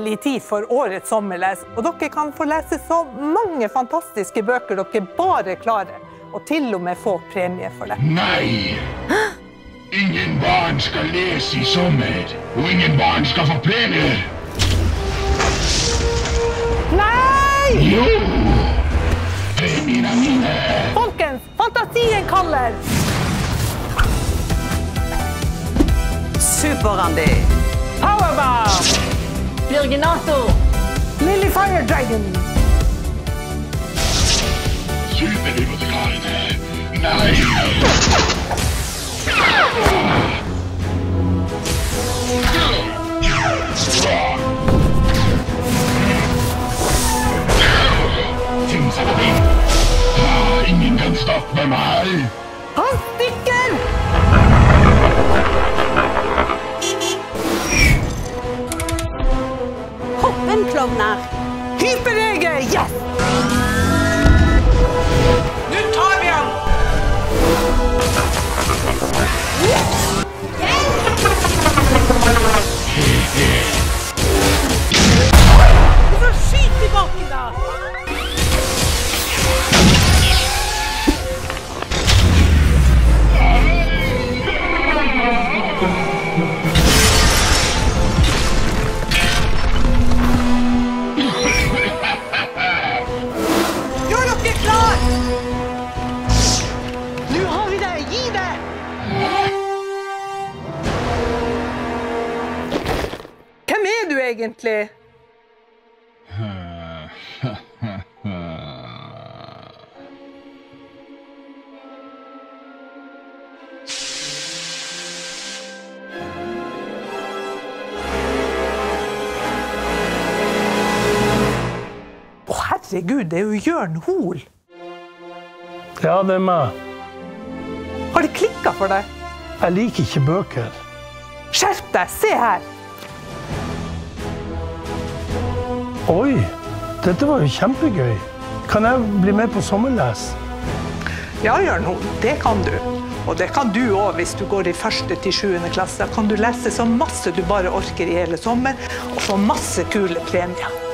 endelig tid for årets sommerles, og dere kan få lese så mange fantastiske bøker dere bare klarer, og til og med få premie for det. Nei! Ingen barn skal lese i sommer, og ingen barn skal få premier. Nei! Jo! Premiene mine! Folkens, fantasien kaller! Super-Randi! Powerbomb! Virginator! Lily Fire Dragon! Superbibliotekarene! Nei! Ingen kan stoppe meg! Han stikker! Hoppenklovner! Hyperege, yes! Nå tar vi han! Så skyt tilbake da! Gjør dere klar! Nå har vi det, gi det! Hvem er du egentlig? Herregud, det er jo Jørn Hoel. Ja, det er meg. Har det klikket for deg? Jeg liker ikke bøker. Skjerp deg, se her! Oi, dette var jo kjempegøy. Kan jeg bli med på sommerles? Ja, Jørn Hoel, det kan du. Og det kan du også hvis du går i 1. til 7. klasse. Da kan du lese så masse du bare orker i hele sommer, og få masse kule premier.